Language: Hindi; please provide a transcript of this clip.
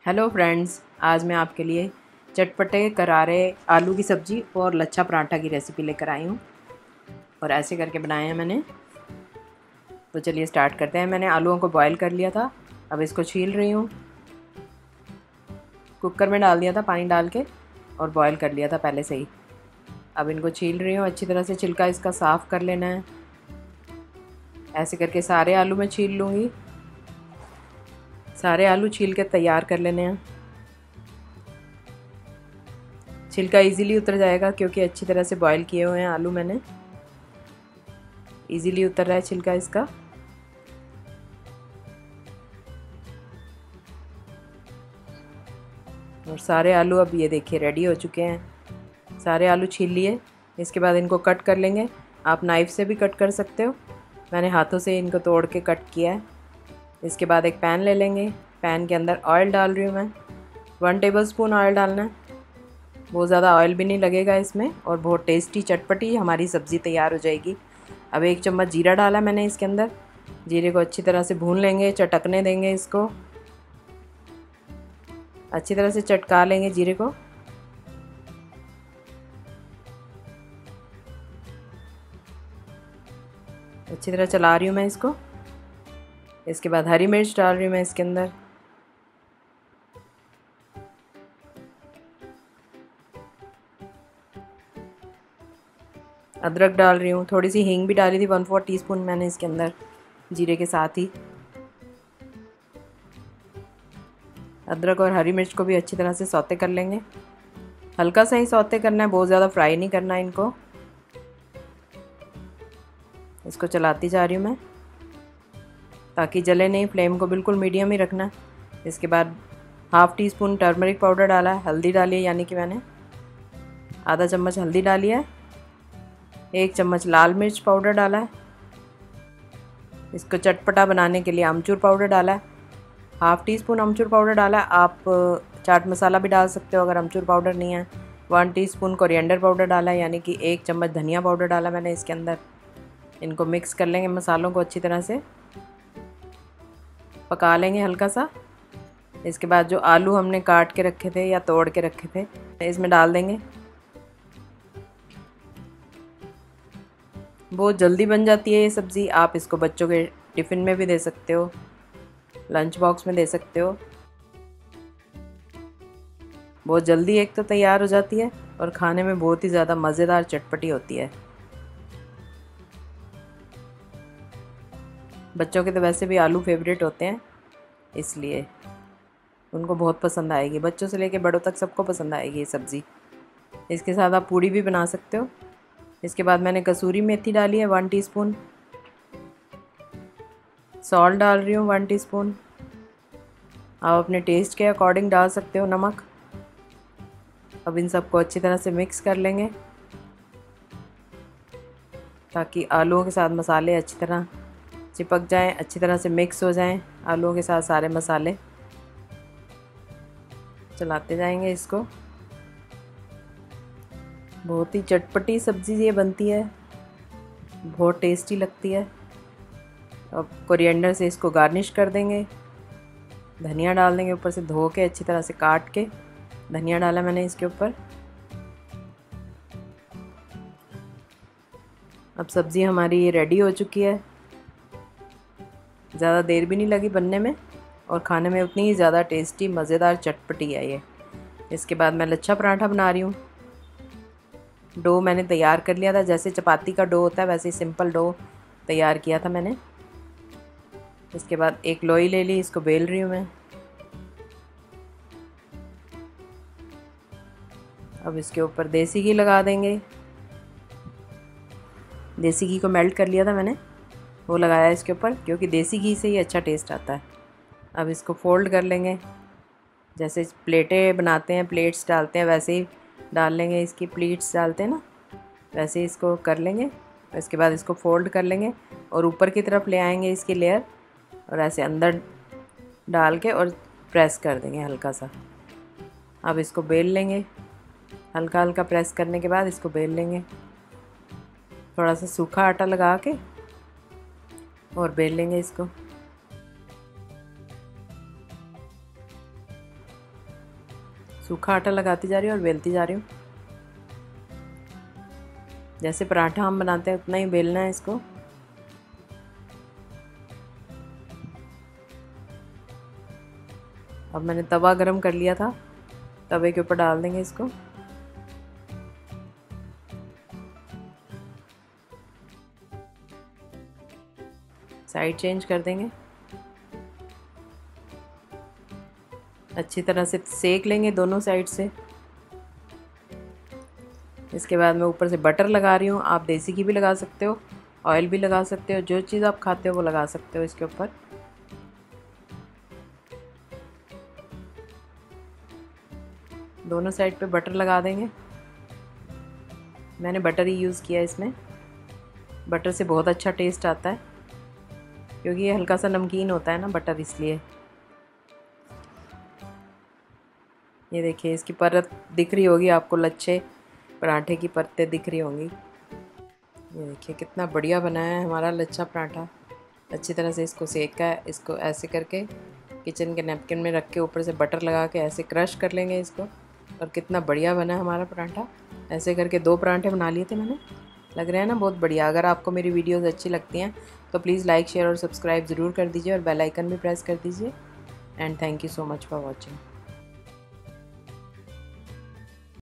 हेलो फ्रेंड्स, आज मैं आपके लिए चटपटे करारे आलू की सब्ज़ी और लच्छा पराठा की रेसिपी लेकर आई हूँ और ऐसे करके बनाए हैं मैंने। तो चलिए स्टार्ट करते हैं। मैंने आलूओं को बॉईल कर लिया था, अब इसको छील रही हूँ। कुकर में डाल दिया था पानी डाल के और बॉईल कर लिया था पहले से ही। अब इनको छील रही हूँ, अच्छी तरह से छिलका इसका साफ़ कर लेना है। ऐसे करके सारे आलू मैं छील लूँगी। सारे आलू छील के तैयार कर लेने हैं। छिलका इजीली उतर जाएगा क्योंकि अच्छी तरह से बॉईल किए हुए हैं आलू मैंने। इजीली उतर रहा है छिलका इसका। और सारे आलू अब ये देखिए रेडी हो चुके हैं। सारे आलू छील लिए। इसके बाद इनको कट कर लेंगे। आप नाइफ़ से भी कट कर सकते हो, मैंने हाथों से इनको तोड़ के कट किया है। इसके बाद एक पैन ले लेंगे। पैन के अंदर ऑयल डाल रही हूँ मैं। 1 टेबलस्पून ऑयल डालना है। बहुत ज़्यादा ऑयल भी नहीं लगेगा इसमें और बहुत टेस्टी चटपटी हमारी सब्ज़ी तैयार हो जाएगी। अब 1 चम्मच जीरा डाला मैंने इसके अंदर। जीरे को अच्छी तरह से भून लेंगे, चटकने देंगे इसको। अच्छी तरह से चटका लेंगे जीरे को। अच्छी तरह चला रही हूँ मैं इसको। इसके बाद हरी मिर्च डाल रही हूँ मैं इसके अंदर। अदरक डाल रही हूँ, थोड़ी सी हींग भी डाली थी, 1/4 टीस्पून मैंने इसके अंदर जीरे के साथ ही। अदरक और हरी मिर्च को भी अच्छी तरह से सौते कर लेंगे। हल्का सा ही सौते करना है, बहुत ज़्यादा फ्राई नहीं करना है इनको। इसको चलाती जा रही हूँ मैं ताकि जले नहीं। फ्लेम को बिल्कुल मीडियम ही रखना है। इसके बाद 1/2 टीस्पून टर्मरिक पाउडर डाला है। हल्दी डाली है, यानी कि मैंने आधा चम्मच हल्दी डाली है। 1 चम्मच लाल मिर्च पाउडर डाला है। इसको चटपटा बनाने के लिए अमचूर पाउडर डाला है। 1/2 टीस्पून अमचूर पाउडर डाला है। आप चाट मसाला भी डाल सकते हो अगर अमचूर पाउडर नहीं है। 1 टीस्पून कोरिएंडर पाउडर डाला है, यानी कि 1 चम्मच धनिया पाउडर डाला मैंने इसके अंदर। इनको मिक्स कर लेंगे, मसालों को अच्छी तरह से पका लेंगे हल्का सा। इसके बाद जो आलू हमने काट के रखे थे या तोड़ के रखे थे इसमें डाल देंगे। बहुत जल्दी बन जाती है ये सब्ज़ी। आप इसको बच्चों के टिफ़िन में भी दे सकते हो, लंच बॉक्स में दे सकते हो। बहुत जल्दी एक तो तैयार हो जाती है और खाने में बहुत ही ज़्यादा मज़ेदार चटपटी होती है। बच्चों के तो वैसे भी आलू फेवरेट होते हैं, इसलिए उनको बहुत पसंद आएगी। बच्चों से लेके बड़ों तक सबको पसंद आएगी ये सब्ज़ी। इसके साथ आप पूड़ी भी बना सकते हो। इसके बाद मैंने कसूरी मेथी डाली है 1 टीस्पून। सॉल्ट डाल रही हूँ 1 टीस्पून। आप अपने टेस्ट के अकॉर्डिंग डाल सकते हो नमक। अब इन सबको अच्छी तरह से मिक्स कर लेंगे ताकि आलूओं के साथ मसाले अच्छी तरह चिपक जाएं, अच्छी तरह से मिक्स हो जाएं आलूओं के साथ सारे मसाले। चलाते जाएंगे इसको। बहुत ही चटपटी सब्ज़ी ये बनती है, बहुत टेस्टी लगती है। अब कोरिएंडर से इसको गार्निश कर देंगे। धनिया डाल देंगे ऊपर से, धो के अच्छी तरह से काट के धनिया डाला मैंने इसके ऊपर। अब सब्ज़ी हमारी ये रेडी हो चुकी है। ज़्यादा देर भी नहीं लगी बनने में और खाने में उतनी ही ज़्यादा टेस्टी मज़ेदार चटपटी है ये। इसके बाद मैं लच्छा पराठा बना रही हूँ। डो मैंने तैयार कर लिया था, जैसे चपाती का डो होता है वैसे ही सिंपल डो तैयार किया था मैंने। इसके बाद एक लोई ले ली, इसको बेल रही हूँ मैं। अब इसके ऊपर देसी घी लगा देंगे। देसी घी को मेल्ट कर लिया था मैंने, वो लगाया इसके ऊपर क्योंकि देसी घी से ही अच्छा टेस्ट आता है। अब इसको फोल्ड कर लेंगे, जैसे प्लेटें बनाते हैं, प्लेट्स डालते हैं वैसे ही डाल लेंगे। इसकी प्लेट्स डालते हैं ना, वैसे ही इसको कर लेंगे। इसके बाद इसको फोल्ड कर लेंगे और ऊपर की तरफ ले आएंगे इसकी लेयर और ऐसे अंदर डाल के और प्रेस कर देंगे हल्का सा। अब इसको बेल लेंगे। हल्का हल्का प्रेस करने के बाद इसको बेल लेंगे। थोड़ा सा सूखा आटा लगा के और बेल लेंगे इसको। सूखा आटा लगाती जा रही हूँ और बेलती जा रही हूँ। जैसे पराठा हम बनाते हैं उतना ही बेलना है इसको। अब मैंने तवा गरम कर लिया था, तवे के ऊपर डाल देंगे इसको। साइड चेंज कर देंगे। अच्छी तरह से सेक लेंगे दोनों साइड से। इसके बाद मैं ऊपर से बटर लगा रही हूँ। आप देसी घी भी लगा सकते हो, ऑयल भी लगा सकते हो, जो चीज़ आप खाते हो वो लगा सकते हो इसके ऊपर। दोनों साइड पे बटर लगा देंगे। मैंने बटर ही यूज़ किया इसमें। बटर से बहुत अच्छा टेस्ट आता है, क्योंकि ये हल्का सा नमकीन होता है ना बटर, इसलिए। ये देखिए इसकी परत दिख रही होगी आपको, लच्छे पराठे की परतें दिख रही होंगी। ये देखिए कितना बढ़िया बना है हमारा लच्छा पराठा। अच्छी तरह से इसको सेका है। इसको ऐसे करके किचन के नैपकिन में रख के ऊपर से बटर लगा के ऐसे क्रश कर लेंगे इसको। और कितना बढ़िया बना है हमारा पराठा। ऐसे करके 2 पराठे बना लिए थे मैंने। लग रहे हैं ना बहुत बढ़िया। अगर आपको मेरी वीडियोस अच्छी लगती हैं तो प्लीज़ लाइक, शेयर और सब्सक्राइब ज़रूर कर दीजिए और बेल आइकन भी प्रेस कर दीजिए। And thank you so much for watching.